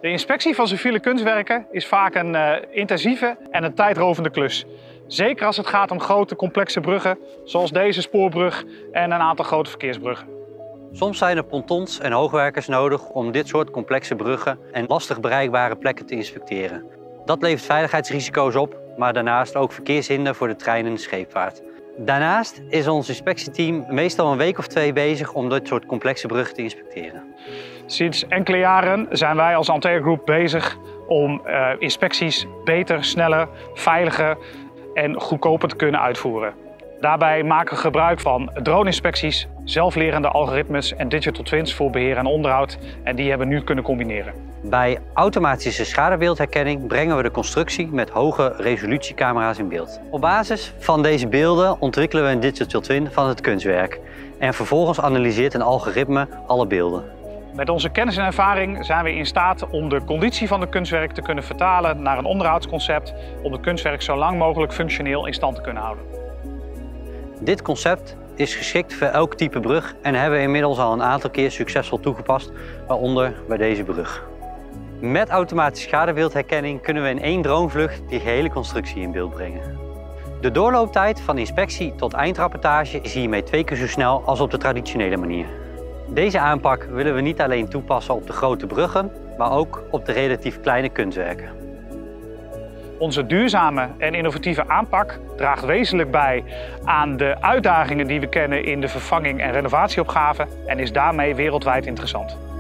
De inspectie van civiele kunstwerken is vaak een intensieve en een tijdrovende klus. Zeker als het gaat om grote complexe bruggen, zoals deze spoorbrug en een aantal grote verkeersbruggen. Soms zijn er pontons en hoogwerkers nodig om dit soort complexe bruggen en lastig bereikbare plekken te inspecteren. Dat levert veiligheidsrisico's op, maar daarnaast ook verkeershinder voor de trein en de scheepvaart. Daarnaast is ons inspectieteam meestal een week of 2 bezig om dit soort complexe bruggen te inspecteren. Sinds enkele jaren zijn wij als Antea Group bezig om inspecties beter, sneller, veiliger en goedkoper te kunnen uitvoeren. Daarbij maken we gebruik van drone-inspecties, zelflerende algoritmes en digital twins voor beheer en onderhoud. En die hebben we nu kunnen combineren. Bij automatische schadebeeldherkenning brengen we de constructie met hoge resolutiecamera's in beeld. Op basis van deze beelden ontwikkelen we een digital twin van het kunstwerk. En vervolgens analyseert een algoritme alle beelden. Met onze kennis en ervaring zijn we in staat om de conditie van het kunstwerk te kunnen vertalen naar een onderhoudsconcept om het kunstwerk zo lang mogelijk functioneel in stand te kunnen houden. Dit concept is geschikt voor elk type brug en hebben we inmiddels al een aantal keer succesvol toegepast, waaronder bij deze brug. Met automatische schadebeeldherkenning kunnen we in 1 dronevlucht die gehele constructie in beeld brengen. De doorlooptijd van inspectie tot eindrapportage is hiermee 2 keer zo snel als op de traditionele manier. Deze aanpak willen we niet alleen toepassen op de grote bruggen, maar ook op de relatief kleine kunstwerken. Onze duurzame en innovatieve aanpak draagt wezenlijk bij aan de uitdagingen die we kennen in de vervanging en renovatieopgaven en is daarmee wereldwijd interessant.